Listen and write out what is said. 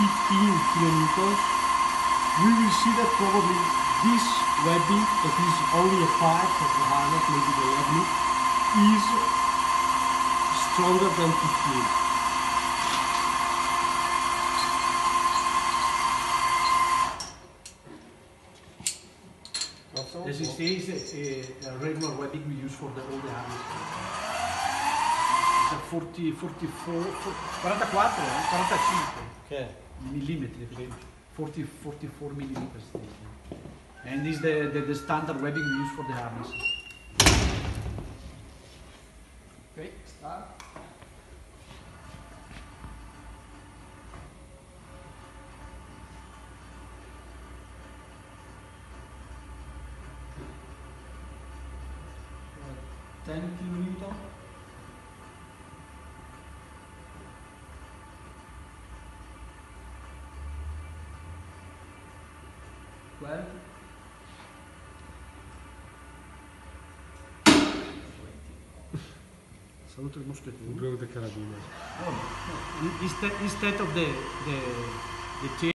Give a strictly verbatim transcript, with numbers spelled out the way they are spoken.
fifteen kilonewtons, we will see that probably this webbing, that is only a part of the harness, maybe the leg loop, is stronger than fifteen. The sixteen is a, a regular webbing we use for the, all the harness. It's a forty, forty-four, forty-four, eh? forty-five Okay. millimetri, forty, forty-four millimeters. And this is the, the, the standard webbing we use for the harness. Okay, start. ten kilonewton. twelve. Saluto il moschettino. Broke the carabiner. Oh, no. Instead, instead of the, the, the chain.